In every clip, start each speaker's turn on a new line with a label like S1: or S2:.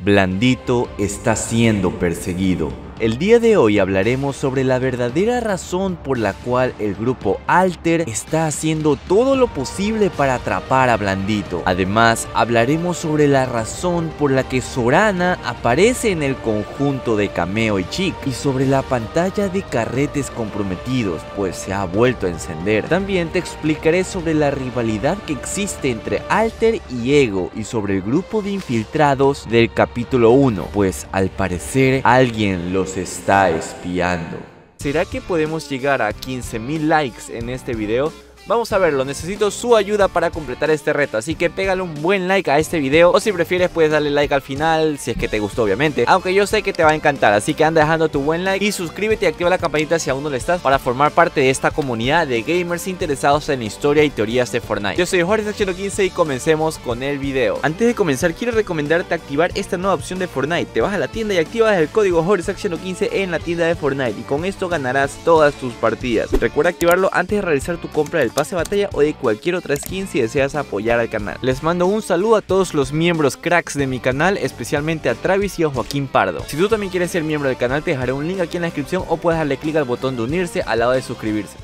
S1: Blandito está siendo perseguido. El día de hoy hablaremos sobre la verdadera razón por la cual el grupo Alter está haciendo todo lo posible para atrapar a Blandito. Además, hablaremos sobre la razón por la que Sorana aparece en el conjunto de Cameo y Chic y sobre la pantalla de carretes comprometidos, pues se ha vuelto a encender. También te explicaré sobre la rivalidad que existe entre Alter y Ego y sobre el grupo de infiltrados del capítulo 1, pues al parecer alguien los está espiando. ¿Será que podemos llegar a 15,000 likes en este video? Vamos a verlo, necesito su ayuda para completar este reto, así que pégale un buen like a este video, o si prefieres puedes darle like al final, si es que te gustó obviamente, aunque yo sé que te va a encantar, así que anda dejando tu buen like y suscríbete y activa la campanita si aún no lo estás para formar parte de esta comunidad de gamers interesados en la historia y teorías de Fortnite. Yo soy JorgeSaction15 y comencemos con el video. Antes de comenzar quiero recomendarte activar esta nueva opción de Fortnite. Te vas a la tienda y activas el código JorgeSaction15 en la tienda de Fortnite y con esto ganarás todas tus partidas. Recuerda activarlo antes de realizar tu compra del pase de batalla o de cualquier otra skin si deseas apoyar al canal. Les mando un saludo a todos los miembros cracks de mi canal, especialmente a Travis y a Joaquín Pardo. Si tú también quieres ser miembro del canal te dejaré un link aquí en la descripción o puedes darle clic al botón de unirse al lado de suscribirse.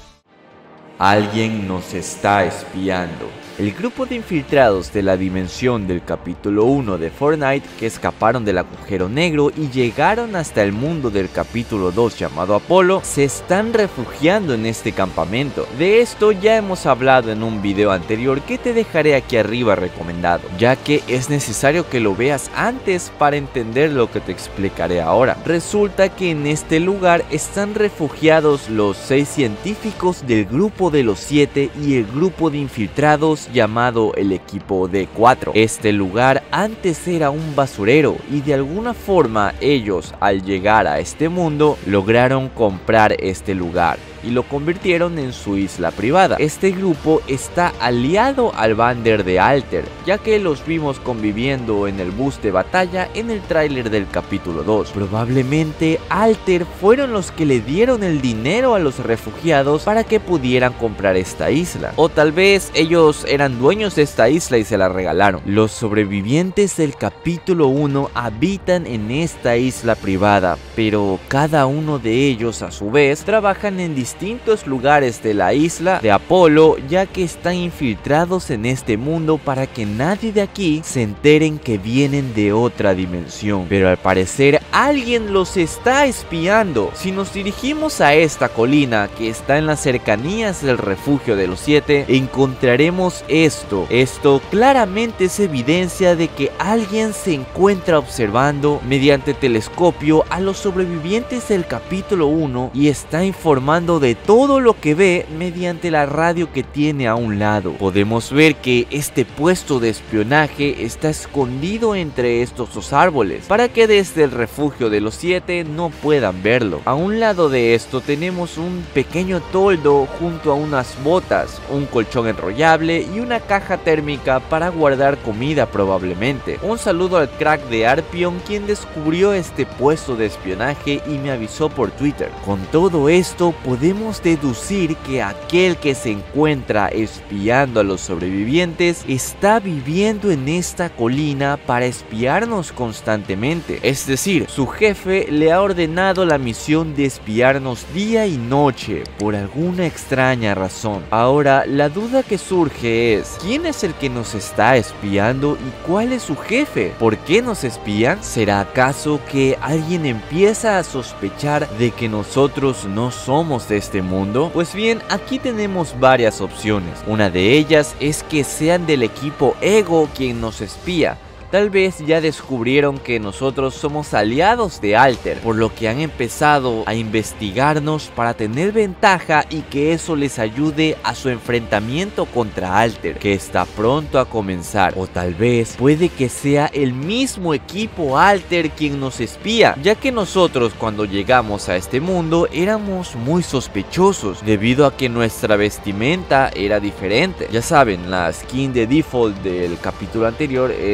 S1: Alguien nos está espiando. El grupo de infiltrados de la dimensión del capítulo 1 de Fortnite que escaparon del agujero negro y llegaron hasta el mundo del capítulo 2 llamado Apolo se están refugiando en este campamento. De esto ya hemos hablado en un video anterior que te dejaré aquí arriba recomendado, ya que es necesario que lo veas antes para entender lo que te explicaré ahora. Resulta que en este lugar están refugiados los 6 científicos del grupo de los 7 y el grupo de infiltrados llamado el equipo D4. Este lugar antes era un basurero y de alguna forma ellos al llegar a este mundo lograron comprar este lugar y lo convirtieron en su isla privada. Este grupo está aliado al bander de Alter, ya que los vimos conviviendo en el bus de batalla en el tráiler del capítulo 2. Probablemente Alter fueron los que le dieron el dinero a los refugiados para que pudieran comprar esta isla, o tal vez ellos eran dueños de esta isla y se la regalaron. Los sobrevivientes del capítulo 1 habitan en esta isla privada, pero cada uno de ellos a su vez trabajan en distintos lugares de la isla de Apolo, ya que están infiltrados en este mundo para que nadie de aquí se enteren que vienen de otra dimensión. Pero al parecer alguien los está espiando. Si nos dirigimos a esta colina que está en las cercanías del refugio de los 7, encontraremos esto. Esto claramente es evidencia de que alguien se encuentra observando mediante telescopio a los sobrevivientes del capítulo 1 y está informando de todo lo que ve mediante la radio que tiene a un lado. Podemos ver que este puesto de espionaje está escondido entre estos dos árboles para que desde el refugio de los 7 no puedan verlo. A un lado de esto tenemos un pequeño toldo junto a unas botas, un colchón enrollable y una caja térmica para guardar comida probablemente. Un saludo al crack de Arpion quien descubrió este puesto de espionaje y me avisó por Twitter. Con todo esto podemos deducir que aquel que se encuentra espiando a los sobrevivientes está viviendo en esta colina para espiarnos constantemente. Es decir, su jefe le ha ordenado la misión de espiarnos día y noche por alguna extraña razón. Ahora la duda que surge es, ¿quién es el que nos está espiando y cuál es su jefe? ¿Por qué nos espían? ¿Será acaso que alguien empieza a sospechar de que nosotros no somos de este mundo? Pues bien, aquí tenemos varias opciones. Una de ellas es que sean del equipo Ego quien nos espía. Tal vez ya descubrieron que nosotros somos aliados de Alter, por lo que han empezado a investigarnos para tener ventaja y que eso les ayude a su enfrentamiento contra Alter, que está pronto a comenzar. O tal vez puede que sea el mismo equipo Alter quien nos espía, ya que nosotros cuando llegamos a este mundo éramos muy sospechosos debido a que nuestra vestimenta era diferente. Ya saben, la skin de default del capítulo anterior es muy diferente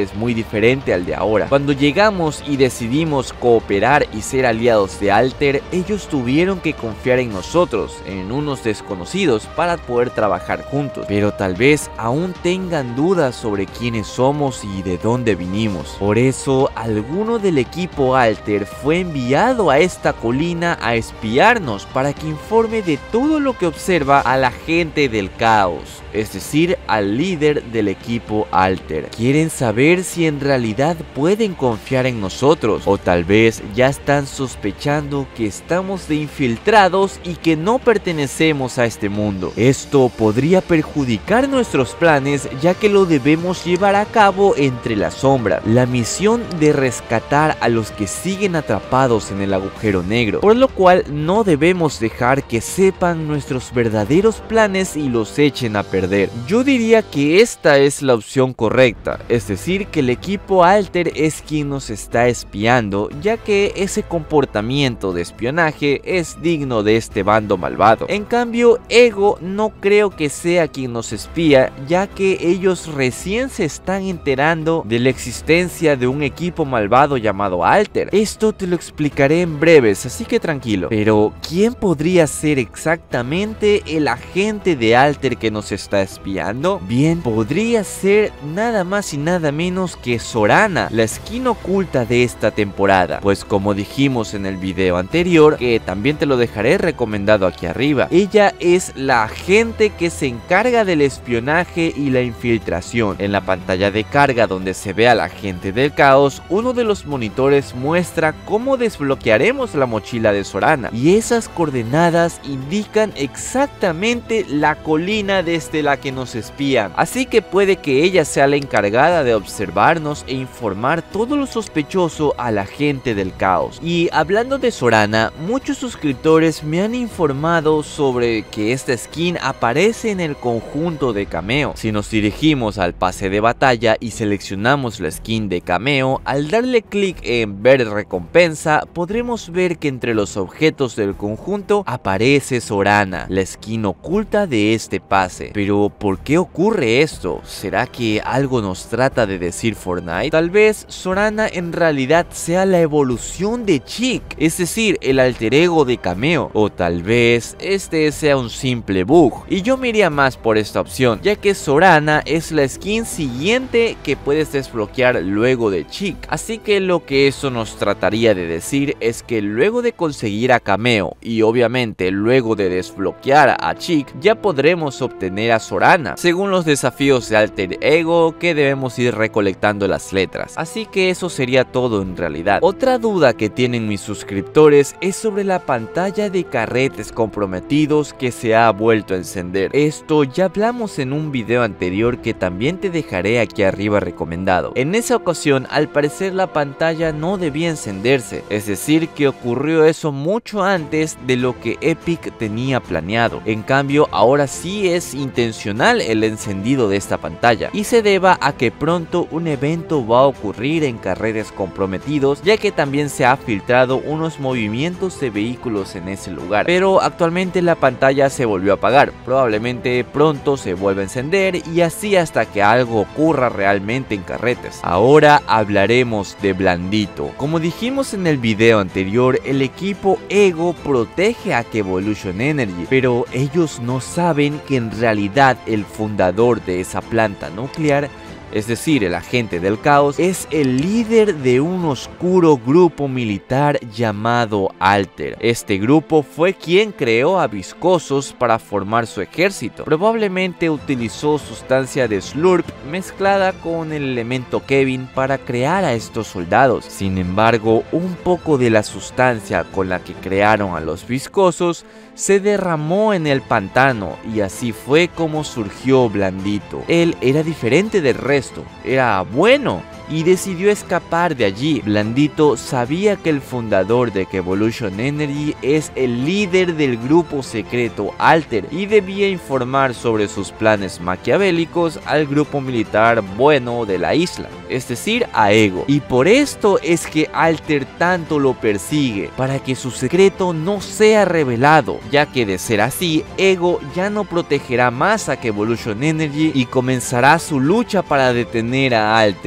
S1: diferente al de ahora. Cuando llegamos y decidimos cooperar y ser aliados de Alter, ellos tuvieron que confiar en nosotros, en unos desconocidos, para poder trabajar juntos, pero tal vez aún tengan dudas sobre quiénes somos y de dónde vinimos. Por eso, alguno del equipo Alter fue enviado a esta colina a espiarnos para que informe de todo lo que observa a la gente del caos, es decir, al líder del equipo Alter. Quieren saber si en realidad pueden confiar en nosotros, o tal vez ya están sospechando que estamos de infiltrados y que no pertenecemos a este mundo. Esto podría perjudicar nuestros planes, ya que lo debemos llevar a cabo entre las sombras. La misión de rescatar a los que siguen atrapados en el agujero negro, por lo cual no debemos dejar que sepan nuestros verdaderos planes y los echen a perder. Yo diría que esta es la opción correcta, es decir, que el equipo Alter es quien nos está espiando, ya que ese comportamiento de espionaje es digno de este bando malvado. En cambio, Ego no creo que sea quien nos espía, ya que ellos recién se están enterando de la existencia de un equipo malvado llamado Alter. Esto te lo explicaré en breves, así que tranquilo. Pero, ¿quién podría ser exactamente el agente de Alter que nos está espiando? Bien, podría ser nada más y nada menos que Sorana, la skin oculta de esta temporada. Pues como dijimos en el video anterior, que también te lo dejaré recomendado aquí arriba, ella es la agente que se encarga del espionaje y la infiltración. En la pantalla de carga donde se ve a la gente del caos, uno de los monitores muestra cómo desbloquearemos la mochila de Sorana, y esas coordenadas indican exactamente la colina desde la que nos espían, así que puede que ella sea la encargada de observarnos e informar todo lo sospechoso a la gente del caos. Y hablando de Sorana, muchos suscriptores me han informado sobre que esta skin aparece en el conjunto de cameo. Si nos dirigimos al pase de batalla y seleccionamos la skin de cameo, al darle clic en ver recompensa, podremos ver que entre los objetos del conjunto aparece Sorana, la skin oculta de este pase. Pero ¿por qué ocurre esto? ¿Será que algo nos trata de decir Fortnite? Tal vez Sorana en realidad sea la evolución de Chick, es decir, el alter ego de cameo, o tal vez este sea un simple bug, y yo me iría más por esta opción, ya que Sorana es la skin siguiente que puedes desbloquear luego de Chick. Así que lo que eso nos trataría de decir es que luego de conseguir a Cameo y obviamente luego de desbloquear a Chick, ya podremos obtener a Sorana, según los desafíos de alter ego que debemos ir recolectando las letras. Así que eso sería todo en realidad. Otra duda que tienen mis suscriptores es sobre la pantalla de carretes comprometidos que se ha vuelto a encender. Esto ya hablamos en un video anterior que también te dejaré aquí arriba recomendado. En esa ocasión, al parecer la pantalla no debía encenderse, es decir que ocurrió eso mucho antes de lo que Epic tenía planeado. En cambio, ahora sí es intencional el encendido de esta pantalla, y se deba a que pronto un evento va a ocurrir en carretes comprometidos, ya que también se ha filtrado unos movimientos de vehículos en ese lugar. Pero actualmente la pantalla se volvió a apagar, probablemente pronto se vuelva a encender, y así hasta que algo ocurra realmente en carretes. Ahora hablaremos de Blandito. Como dijimos en el video anterior, el equipo Ego protege a Evolution Energy, pero ellos no saben que en realidad el fundador de esa planta nuclear, es decir, el agente del caos, es el líder de un oscuro grupo militar llamado Alter. Este grupo fue quien creó a Viscosos para formar su ejército. Probablemente utilizó sustancia de Slurp mezclada con el elemento Kevin para crear a estos soldados. Sin embargo, un poco de la sustancia con la que crearon a los Viscosos se derramó en el pantano, y así fue como surgió Blandito. Él era diferente del resto, era bueno y decidió escapar de allí. Blandito sabía que el fundador de Evolution Energy es el líder del grupo secreto Alter y debía informar sobre sus planes maquiavélicos al grupo militar bueno de la isla, es decir, a Ego. Y por esto es que Alter tanto lo persigue, para que su secreto no sea revelado, ya que de ser así, Ego ya no protegerá más a Evolution Energy y comenzará su lucha para detener a Alter. Y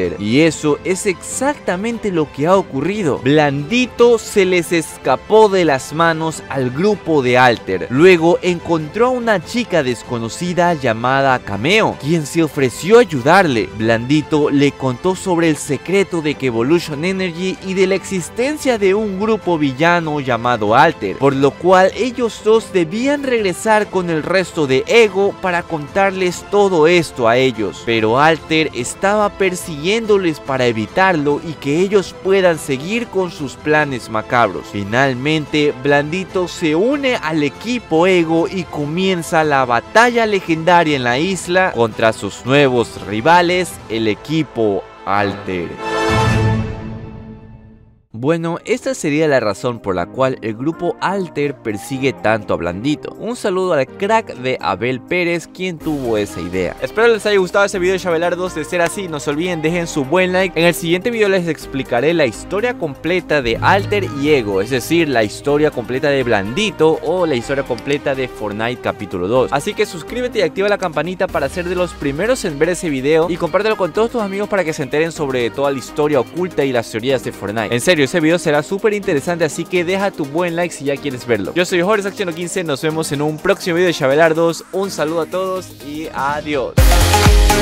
S1: eso es exactamente lo que ha ocurrido. Blandito se les escapó de las manos al grupo de Alter. Luego encontró a una chica desconocida llamada Cameo, quien se ofreció a ayudarle. Blandito le contó sobre el secreto de Evolution Energy y de la existencia de un grupo villano llamado Alter, por lo cual ellos dos debían regresar con el resto de Ego para contarles todo esto a ellos, pero Alter estaba persiguiéndoles para evitarlo y que ellos puedan seguir con sus planes macabros. Finalmente, Blandito se une al equipo Ego y comienza la batalla legendaria en la isla contra sus nuevos rivales, el equipo Alter. Bueno, esta sería la razón por la cual el grupo Alter persigue tanto a Blandito. Un saludo al crack de Abel Pérez, quien tuvo esa idea. Espero les haya gustado este video de Xabelardos. De ser así, no se olviden, dejen su buen like. En el siguiente video les explicaré la historia completa de Alter y Ego, es decir, la historia completa de Blandito o la historia completa de Fortnite capítulo 2. Así que suscríbete y activa la campanita para ser de los primeros en ver ese video, y compártelo con todos tus amigos para que se enteren sobre toda la historia oculta y las teorías de Fortnite. En serio, ese video será súper interesante, así que deja tu buen like si ya quieres verlo. Yo soy Jorge Acción 15, nos vemos en un próximo video de Xabelardos. Un saludo a todos y adiós.